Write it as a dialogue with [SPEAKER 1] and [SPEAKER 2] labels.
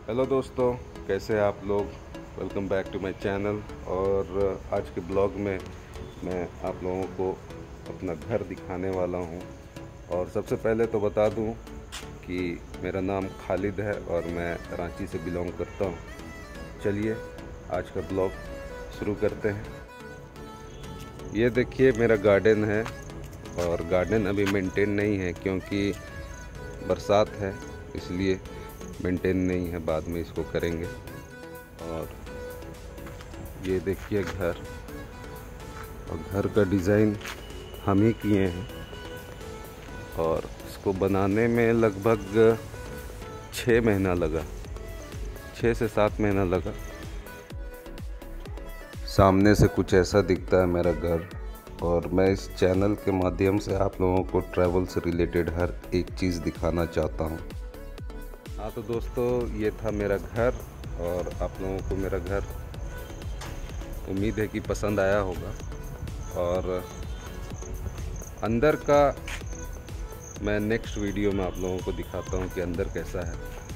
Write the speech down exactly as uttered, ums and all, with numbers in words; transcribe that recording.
[SPEAKER 1] Hello दोस्तों, कैसे हैं आप लोग। Welcome back to my channel. और आज के ब्लॉग में मैं आप लोगों को अपना घर दिखाने वाला हूं। और सबसे पहले तो बता दूं कि मेरा नाम खालिद है और मैं रांची से बिलोंग करता हूं। चलिए आज का ब्लॉग शुरू करते हैं। ये देखिए मेरा गार्डन है और गार्डन अभी मेंटेन नहीं है क्योंकि बरसात है, इसलिए मेंटेन नहीं है, बाद में इसको करेंगे। और ये देखिए घर, और घर का डिज़ाइन हम ही किए हैं और इसको बनाने में लगभग छः महीना लगा, छः से सात महीना लगा। सामने से कुछ ऐसा दिखता है मेरा घर। और मैं इस चैनल के माध्यम से आप लोगों को ट्रैवल से रिलेटेड हर एक चीज़ दिखाना चाहता हूँ। हाँ तो दोस्तों, ये था मेरा घर और आप लोगों को मेरा घर उम्मीद है कि पसंद आया होगा। और अंदर का मैं नेक्स्ट वीडियो में आप लोगों को दिखाता हूँ कि अंदर कैसा है।